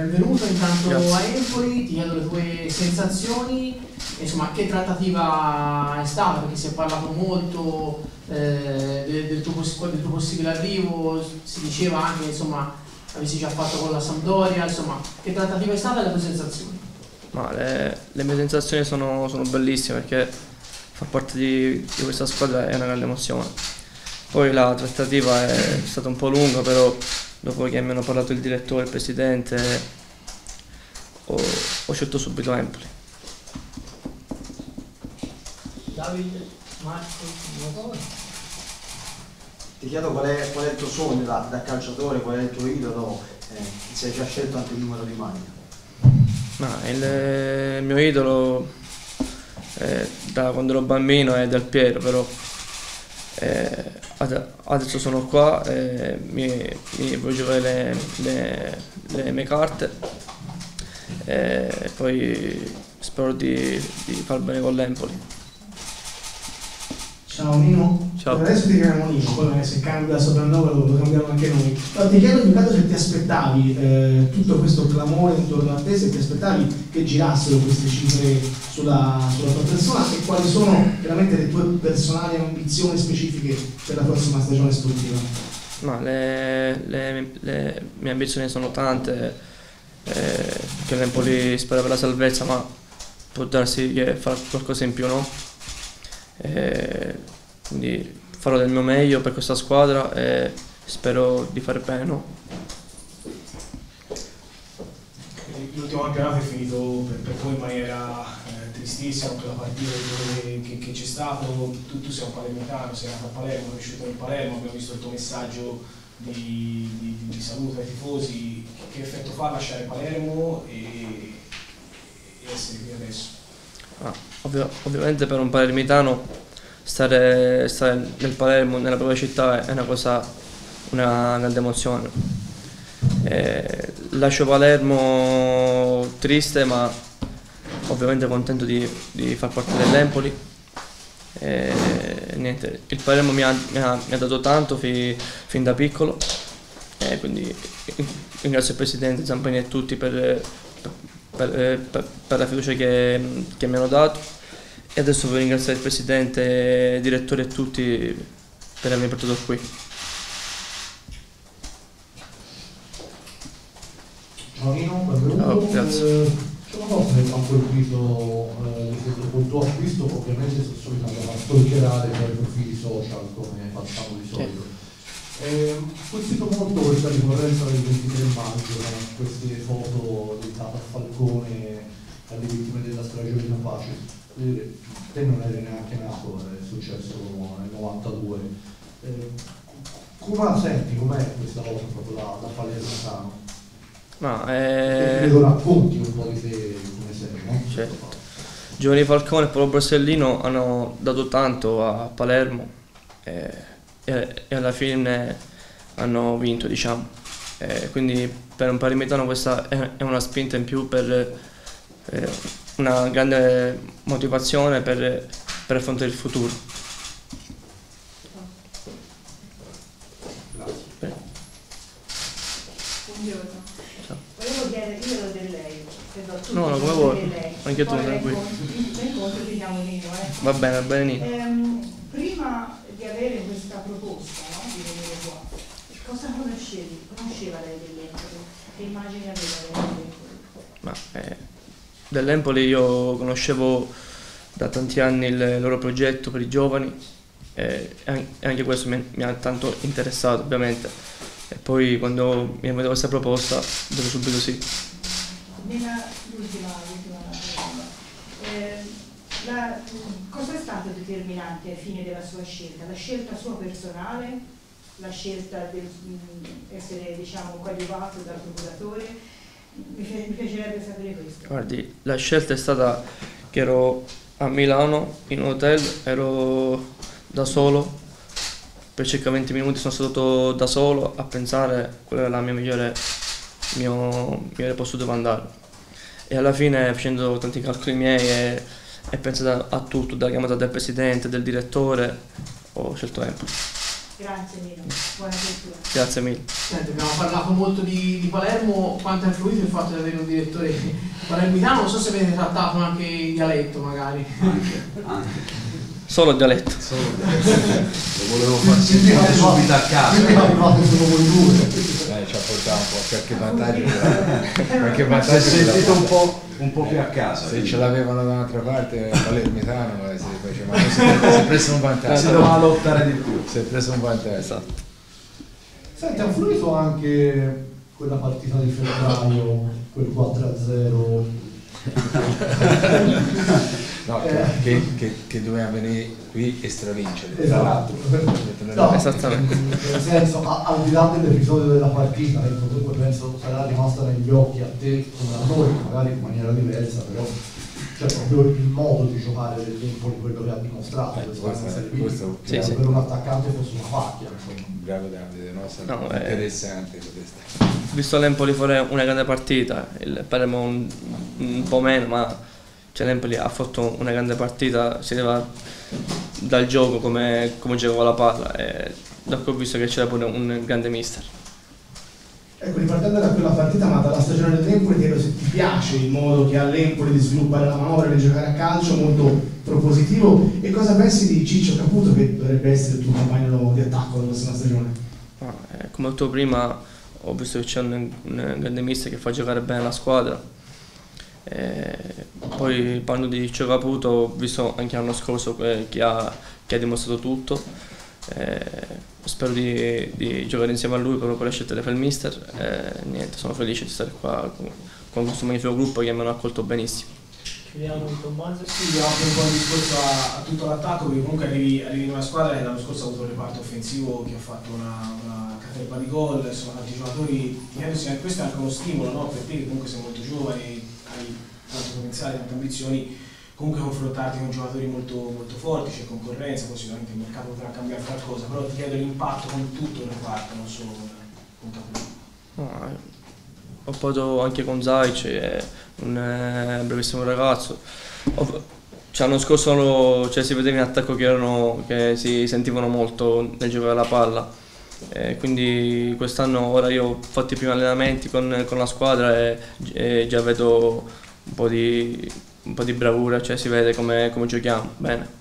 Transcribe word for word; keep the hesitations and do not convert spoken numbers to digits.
benvenuto intanto Grazie. a Empoli, ti chiedo le tue sensazioni, insomma che trattativa è stata, perché si è parlato molto eh, del, del, tuo del tuo possibile arrivo, si diceva anche insomma avessi già fatto con la Sampdoria, insomma che trattativa è stata e le tue sensazioni? Ma le, le mie sensazioni sono, sono bellissime perché far parte di, di questa squadra è una grande emozione. Poi la trattativa è stata un po' lunga, però dopo che mi hanno parlato il direttore e il presidente ho, ho scelto subito Empoli. Davide, Marco, nuovo. Ti chiedo qual è, qual è il tuo sogno da, da calciatore, qual è il tuo idolo, eh, se hai già scelto anche il numero di maglia? Ma il, il mio idolo eh, da quando ero bambino è Del Piero, però eh, adesso sono qua e mi, mi voglio giocare le, le, le mie carte e poi spero di, di far bene con l'Empoli. Ciao Nino. Ciao. Adesso ti chiamiamo Nino, poi se cambia il soprannome lo, lo cambiamo anche noi. Allora, ti chiedo intanto se ti aspettavi eh, tutto questo clamore intorno a te, se ti aspettavi che girassero queste cifre sulla, sulla tua persona e quali sono veramente le tue personali ambizioni specifiche per la prossima stagione sportiva? Ma le, le, le mie ambizioni sono tante, eh, che l'Empoli spera per la salvezza, ma può darsi che farà qualcosa in più, no? E quindi farò del mio meglio per questa squadra e spero di fare bene, no? L'ultimo campionato è finito per, per voi in maniera eh, tristissima, per la partita che, che, che c'è stato. Tu, tu sei un palermitano, sei nato a Palermo, sei cresciuto in Palermo, abbiamo visto il tuo messaggio di, di, di saluto ai tifosi. Che effetto fa lasciare Palermo e, e essere qui adesso? Ah, ovvio, ovviamente per un palermitano stare, stare nel Palermo, nella propria città, è una cosa, una grande emozione. Eh, lascio Palermo triste, ma ovviamente contento di, di far parte dell'Empoli. Eh, niente, il Palermo mi ha, mi ha, mi ha dato tanto fi, fin da piccolo, eh, quindi ringrazio il presidente Zampani e tutti per, per, per, per la fiducia che, che mi hanno dato, e adesso voglio ringraziare il presidente, il direttore e tutti per avermi portato qui. Ciao Nino, benvenuto. Ciao, grazie. Eh, c'è una cosa che mi ha colpito eh, col tuo acquisto, ovviamente sto solito andare a stalkerare per i profili social come facciamo di solito. Eh, colpito molto questa ricorrenza del ventitré maggio, eh, queste foto dedicate a Falcone, alle vittime della strage di Capace. Te non eri neanche nato, è successo nel novantadue. Eh, come la senti? Com'è questa cosa proprio da, da palermitano? Ma eh... lo racconti un po' di te come sei, no? Certo. Giovanni Falcone e Paolo Borsellino hanno dato tanto a Palermo e, e, e alla fine hanno vinto, diciamo. E quindi per un palermitano questa è, è una spinta in più, per eh, una grande motivazione per, per affrontare il futuro. Grazie. Buongiorno. Volevo chiedere, io ero del lei, tu no, no, come vuoi, anche tu, tranquillo. L'incontro diciamo Nino, eh. Va bene, va bene Nino. Ehm, prima di avere questa proposta, no, di venire qua, cosa conoscevi? Conosceva lei dell'Empoli? Che immagini aveva lei dell'Empoli? Ma eh, dell'Empoli io conoscevo da tanti anni il loro progetto per i giovani e anche questo mi, mi ha tanto interessato, ovviamente. E poi quando mi è venuta questa proposta ho detto subito sì. Nella l'ultima domanda, eh, la, cosa è stato determinante ai fini della sua scelta? La scelta sua personale, la scelta di essere diciamo coadiuvato dal procuratore? Mi, mi piacerebbe sapere questo. Guardi, la scelta è stata che ero a Milano in un hotel, ero da solo. Per circa venti minuti sono stato da solo a pensare qual era la mia migliore, mio migliore posto dove andare. E alla fine, facendo tanti calcoli miei e, e pensando a tutto, dalla chiamata del presidente, del direttore, ho scelto Empoli. Grazie Milo, buona lettura. Grazie mille. Senti, abbiamo parlato molto di, di Palermo, quanto ha influito il fatto di avere un direttore palermitano? Non so se avete trattato anche il dialetto magari. Anche, anche. Solo dialetto. Solo lo volevo far sentire subito a casa. Eh, ci ha portato un po' qualche vantaggio. Qualche vantaggio Si è sentito un po', un po' più a casa. Se ce l'avevano da un'altra parte, palermitano, si faceva, si è preso un vantaggio. Si doveva lottare di più. Si è preso un vantaggio. Esatto. Senti, ha influito anche quella partita di febbraio, quel quattro a zero? No, Eh. che, che, che doveva venire qui e stravincere, tra Esatto. l'altro. No, Esattamente. nel senso, a- al di là dell'episodio della partita, ecco, comunque penso sarà rimasta negli occhi a te come a noi, magari in maniera diversa, però cioè proprio il modo di giocare dell'Empoli, quello che ha dimostrato Eh, questo questo- anno in Serie B, questo- che sì, sì. per un attaccante fosse una facchia, insomma. Bravo Davide, no? È No, eh. interessante questo. Visto l'Empoli fare una grande partita, il Palermo un, un po' meno, ma cioè, l'Empoli ha fatto una grande partita, si leva dal gioco come, come giocava la palla e da qui ho visto che c'era pure un grande mister. Ecco, ripartendo da quella partita, ma dalla stagione dell'Empoli, ti chiedo se ti piace il modo che ha l'Empoli di sviluppare la manovra e di giocare a calcio, molto propositivo, e cosa pensi di Ciccio Caputo, che dovrebbe essere il tuo compagno di attacco la prossima stagione? Ah, eh, come ho detto prima, ho visto che c'è un, un grande mister che fa giocare bene la squadra. E poi parlando di Ciccio Caputo, ho visto anche l'anno scorso che, che, ha, che ha dimostrato tutto. E spero di, di giocare insieme a lui proprio per le scelte che fa il mister. E niente, sono felice di stare qua con, con questo magnifico gruppo che mi hanno accolto benissimo. Chiudiamo con Tommaso. Sì, apro un po' il discorso a, a tutto l'attacco, perché comunque arrivi, arrivi in una squadra che l'anno scorso ha avuto un reparto offensivo che ha fatto una, una caterva di gol, sono tanti giocatori, questo è anche uno stimolo, no? Per te che comunque sei molto giovane, hai tanto potenziale, tante ambizioni, comunque confrontarti con giocatori molto, molto forti, c'è concorrenza, poi sicuramente il mercato potrà cambiare qualcosa, però ti chiedo l'impatto con tutto il reparto, non solo con, con Caputo. No, eh, ho parlato anche con Zaic, è un eh, brevissimo ragazzo. Ho, cioè, l'anno scorso cioè, si vedeva in attacco che, erano, che si sentivano molto nel giocare la palla. E quindi quest'anno ora io ho fatto i primi allenamenti con, con la squadra e, e già vedo un po' di, un po' di bravura, cioè si vede come, come giochiamo bene.